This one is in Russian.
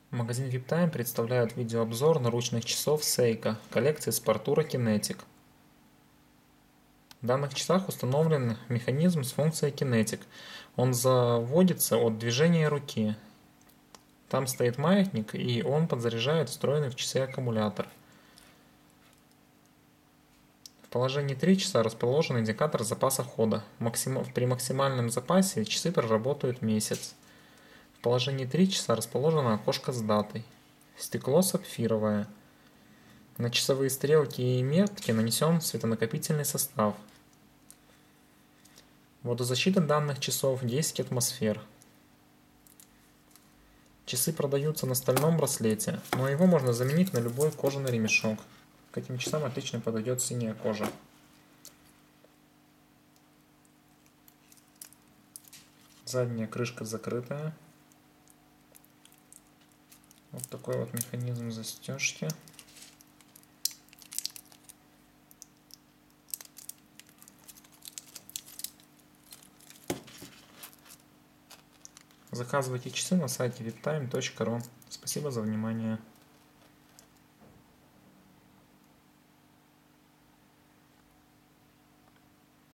Магазин VIPTime представляет видеообзор наручных часов Seiko коллекции Sportura Kinetic. В данных часах установлен механизм с функцией Kinetic. Он заводится от движения руки. Там стоит маятник, и он подзаряжает встроенный в часы аккумулятор. В положении 3 часа расположен индикатор запаса хода. При максимальном запасе часы проработают месяц. В положении 3 часа расположено окошко с датой. Стекло сапфировое. На часовые стрелки и метки нанесен светонакопительный состав. Водозащита данных часов 10 атмосфер. Часы продаются на стальном браслете, но его можно заменить на любой кожаный ремешок. К этим часам отлично подойдет синяя кожа. Задняя крышка закрытая. Вот такой вот механизм застежки. Заказывайте часы на сайте viptime.ru. Спасибо за внимание.